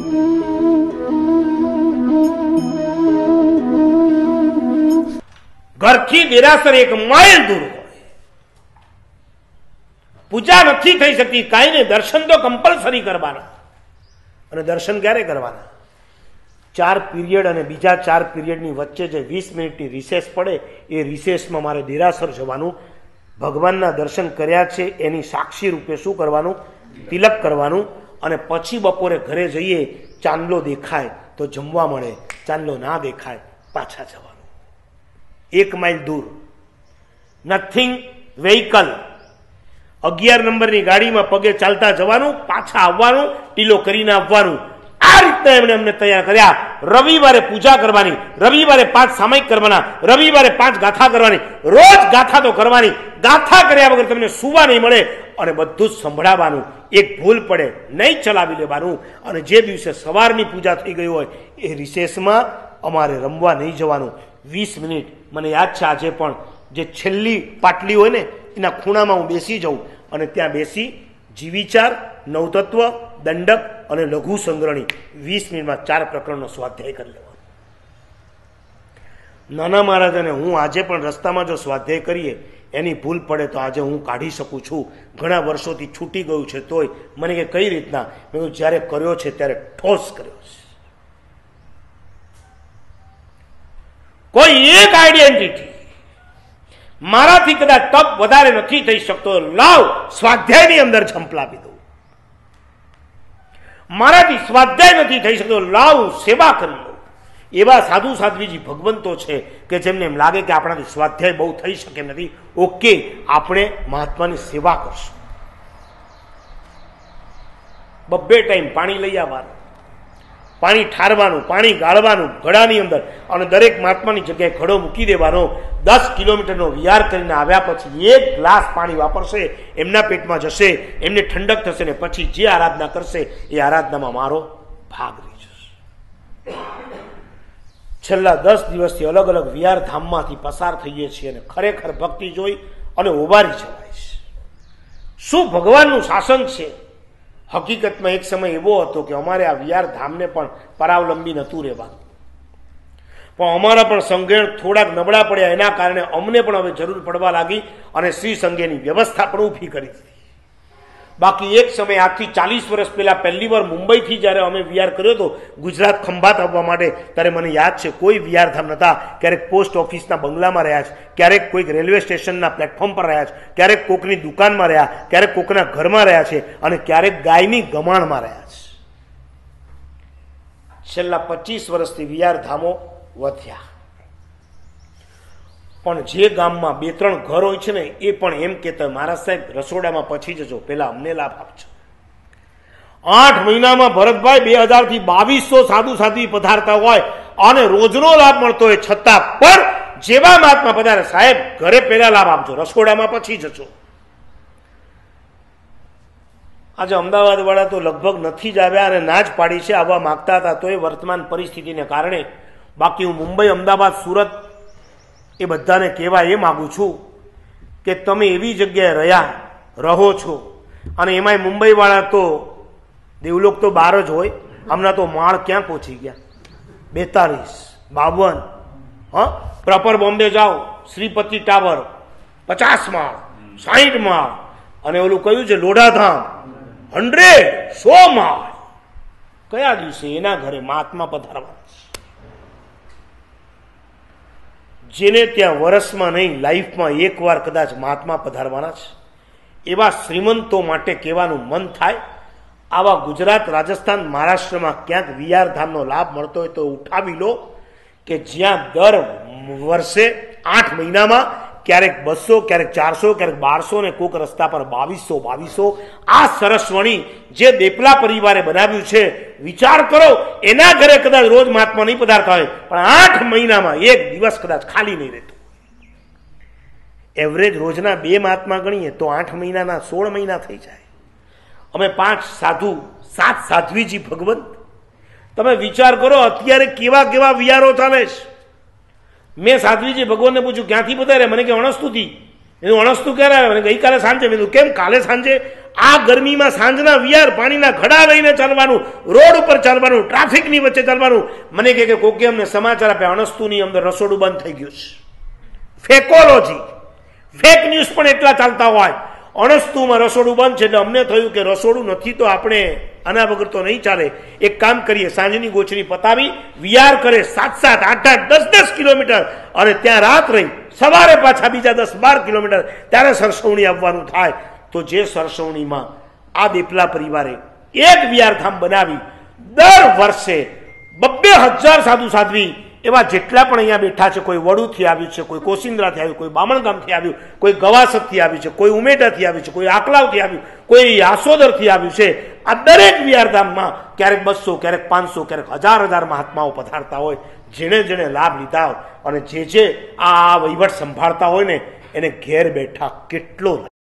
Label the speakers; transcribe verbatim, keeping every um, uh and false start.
Speaker 1: ઘરથી દેરાસર એક માઇલ દૂર હોય, પૂજા નથી થઈ શકતી, કાંઈ નહીં, દર્શન તો કમ્પલસરી કરવાના. અને દર્શન ક્યારે કરવાના? ચાર પીરિયડ અને બીજા ચાર પીરિયડની વચ્ચે જે વીસ મિનિટની રિસેસ પડે એ રિસેસમાં મારે દેરાસર જવાનું, ભગવાનના દર્શન કર્યા છે એની સાક્ષી રૂપે શું કરવાનું? તિલક કરવાનું. અને પછી બપોરે ઘરે જઈએ, ચાંદલો દેખાય તો જમવા મળે, ચાંદલો ના દેખાય પાછા જવાનું. એક માઇલ દૂર, નથિંગ વેહિકલ, અગિયાર નંબરની ગાડીમાં પગે ચાલતા જવાનું, પાછા આવવાનું, ટીલો કરીને આવવાનું. આ રીતના એમણે અમને તૈયાર કર્યા. રવિવારે પૂજા કરવાની, રવિવારે પાંચ સામાયિક કરવાના, રવિવારે પાંચ ગાથા કરવાની, રોજ ગાથા તો કરવાની. ગાથા કર્યા વગર તમને સુવા નહીં મળે અને બધું જ સંભળાવવાનું. એક ભૂલ પડે નહીં ચલાવી લેવાનું. અને જે દિવસે સવારની પૂજા થઈ ગઈ હોય એ રિસેસમાં અમારે રમવા નહીં જવાનું. વીસ મિનિટ મને યાદ છે આજે પણ, જે છેલ્લી પાટલી હોય ને એના ખૂણામાં હું બેસી જાઉં અને ત્યાં બેસી જીવિચાર, નવતત્વ, દંડક અને લઘુ સંગ્રહણી વીસ મિનિટમાં ચાર પ્રકરણનો સ્વાધ્યાય કરી લેવાનો. નાના મહારાજ અને હું આજે પણ રસ્તામાં જો સ્વાધ્યાય કરીએ, એની ભૂલ પડે તો આજે હું કાઢી શકું છું. ઘણા વર્ષોથી છૂટી ગયું છે તોય મને કે કઈ રીતના? મેં કહ્યું જ્યારે કર્યો છે ત્યારે ઠોસ કર્યો છે. કોઈ એક આઈડેન્ટિટી મારાથી કદાચ તપ વધારે નથી થઈ શકતો, લાવ સ્વાધ્યાયની અંદર ઝંપલાવી દઉં. મારાથી સ્વાધ્યાય નથી થઈ શકતો, લાવ સેવા કરી લઉં. એવા સાધુ સાધ્વીજી ભગવંતો છે કે જેમને એમ લાગે કે આપણાથી સ્વાધ્યાય બહુ થઈ શકે નથી. ઓકે, આપણે મહાત્માની સેવા કરશું. બબ્બે ટાઈમ પાણી લઈ આવવાનું, પાણી ઠારવાનું, પાણી ગાળવાનું ઘડાની અંદર, અને દરેક મહાત્માની જગ્યાએ ઘડો મૂકી દેવાનો. દસ કિલોમીટરનો વિહાર કરીને આવ્યા પછી એક ગ્લાસ પાણી વાપરશે, એમના પેટમાં જશે, એમને ઠંડક થશે ને પછી જે આરાધના કરશે એ આરાધનામાં મારો ભાગ રહી જશે. છેલ્લા દસ દિવસથી અલગ અલગ વિહાર ધામમાંથી પસાર થઈએ છીએ અને ખરેખર ભક્તિ જોઈ અને ઓબારી જવાય છે. શું ભગવાનનું શાસન છે! હકીકતમાં એક સમય એવો હતો કે અમારે આ વિહાર ધામને પણ પરાવલંબી નહોતું રહેવાનું, પણ અમારા પણ સંઘેણ થોડાક નબળા પડ્યા. એના કારણે અમને પણ હવે જરૂર પડવા લાગી અને શ્રી સંઘેની વ્યવસ્થા પણ ઊભી કરી દીધી. બાકી એક સમય આજથી ચાલીસ વર્ષ પહેલા પહેલી વાર મુંબઈથી જયારે અમે વિહાર કર્યો હતો ગુજરાત ખંભાત આવવા માટે, ત્યારે મને યાદ છે કોઈ વિહારધામ નતા. ક્યારેક પોસ્ટ ઓફિસના બંગલામાં રહ્યા છે, ક્યારેક કોઈક રેલવે સ્ટેશનના પ્લેટફોર્મ પર રહ્યા છે, ક્યારેક કોકની દુકાનમાં રહ્યા, ક્યારેક કોકના ઘરમાં રહ્યા છે, અને ક્યારેક ગાયની ગમાણમાં રહ્યા છે. છેલ્લા પચીસ વર્ષથી વિહારધામો વધ્યા, પણ જે ગામમાં બે ત્રણ ઘર હોય છે ને એ પણ એમ કહેતા મહારાજ સાહેબ રસોડામાં પછી જજો, પેલા અમને લાભ આપજો. આઠ મહિનામાં ભરતભાઈ બે હજાર થી બાવીસો સાધુ સાધ્વી પધારતા હોય અને રોજનો લાભ મળતો હોય, છતાં પણ જેવા મહાત્મા પધારે સાહેબ ઘરે પેલા લાભ આપજો, રસોડામાં પછી જજો. આજે અમદાવાદ વાળા તો લગભગ નથી જ આવ્યા અને ના જ પાડી છે, આવવા માંગતા હતા તો એ વર્તમાન પરિસ્થિતિને કારણે. બાકી હું મુંબઈ, અમદાવાદ, સુરત એ બધાને કહેવા એ માગું છું કે તમે એવી જગ્યાએ રહ્યા રહો છો, અને એમાંય મુંબઈ વાળા તો દેવલોક તો બહાર જ હોય. હમણાં તો માળ ક્યાં પહોંચી ગયા? બેતાલીસ, બાવન. હા, પ્રોપર બોમ્બે જાઓ, શ્રીપતિ ટાવર પચાસ માળ, સાહીઠ માળ, અને ઓલું કયું છે લોઢાધામ હંડ્રેડ, સો માળ. કયા દિવસે એના ઘરે મહાત્મા પધારવા? જેને ત્યાં વર્ષમાં નહીં લાઈફમાં એક વાર કદાચ મહાત્મા પધારવાના છે, એવા શ્રીમંતો માટે કહેવાનું મન થાય, આવા ગુજરાત, રાજસ્થાન, મહારાષ્ટ્રમાં ક્યાંક વિહારધામનો લાભ મળતો હોય તો ઉઠાવી લો, કે જ્યાં દર વર્ષે આઠ મહિનામાં ક્યારેક બસો, ક્યારેક ચારસો, ક્યારેક બારસો ને કોક રસ્તા પર બાવીસો બાવીસો આ સરસવણી જે દેપલા પરિવારે બનાવ્યું છે, વિચાર કરો એના ઘરે કદાચ રોજ મહાત્મા નહીં પધારતા હોય, પણ આઠ મહિનામાં એક દિવસ કદાચ ખાલી નહીં રહેતો. એવરેજ રોજના બે મહાત્મા ગણીએ તો આઠ મહિનાના સોળ મહિના થઈ જાય. અમે પાંચ સાધુ, સાત સાધ્વીજી ભગવંત. તમે વિચાર કરો અત્યારે કેવા કેવા વિહારો ચાલે છે. મેં સાધ્વીજી ભગવાનને પૂછ્યું ક્યાંથી પધારે? મને કે અણસ્તુથી. એનું અણસતું ક્યારે આવે? ગઈકાલે સાંજે મેં કેમ કાલે સાંજે? આ ગરમીમાં સાંજના વિયાર પાણીના ઘડા લઈને ચાલવાનું, રોડ ઉપર ચાલવાનું, ટ્રાફિકની વચ્ચે ચાલવાનું. મને કહે કે કોકે અમને સમાચાર આપે અણસ્તુની અંદર રસોડું બંધ થઈ ગયું છે. ફેકોલોજી, ફેક ન્યૂઝ પણ એટલા ચાલતા હોય. અણસ્તુમાં રસોડું બંધ છે એટલે અમને થયું કે રસોડું નથી તો આપણે આના વગર તો નહીં ચાલે. એક કામ કરીએ, સાંજની ગોચરી પતાવી વિયાર કરે સાત સાત આઠ આઠ દસ દસ કિલોમીટર અને ત્યાં રાત રહી સવારે પાછા બીજા દસ બાર કિલોમીટર ત્યારે સરસવણી આવવાનું થાય. તો જે સરસવણીમાં આ દેપલા પરિવારે એક વિયારધામ બનાવી દર વર્ષે બબ્બે હજાર સાધુ સાધ્વી એવા જેટલા પણ અહીંયા બેઠા છે, કોઈ વડુથી આવ્યું છે, કોઈ કોસિંદ્રાથી આવ્યું, કોઈ બામણગામથી આવ્યું, કોઈ ગવાસતથી આવ્યું છે, કોઈ ઉમેટાથી આવ્યું છે, કોઈ આકલાવથી આવ્યું, કોઈ આસોદરથી આવ્યું છે. આ દરેક વિયારધામમાં ક્યારેક બસો ક્યારેક પાંચસો ક્યારેક હજાર હજાર મહાત્માઓ પધારતા હોય. જેણે જેણે લાભ લીધા હોય અને જે જે આ વહીવટ સંભાળતા હોય ને એને ઘેર બેઠા કેટલો